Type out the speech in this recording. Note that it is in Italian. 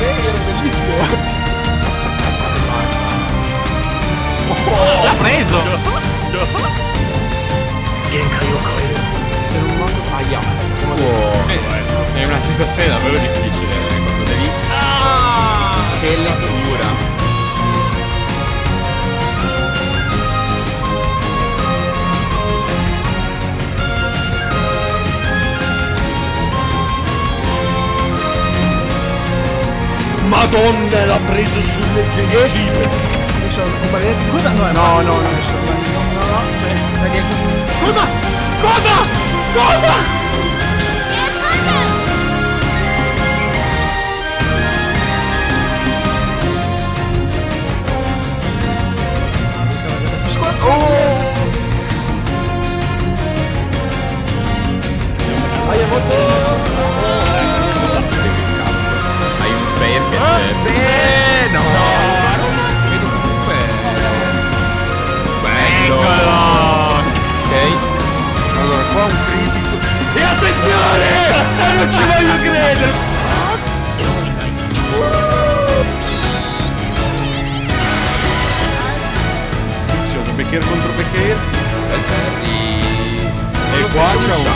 Era bellissimo. L'ha preso! Se non manco... Aia. È una situazione davvero difficile quando devi... Che lettura! Madonna, l'ha preso sulle gengive. Cosa? No, no, no, Cosa? Cosa? Cosa? Hai un fermo. No! Vedo comunque. Bello! Ok. Allora, qua un critico. E attenzione! Non ci voglio credere! Attenzione, Becker contro Becker. E qua c'è un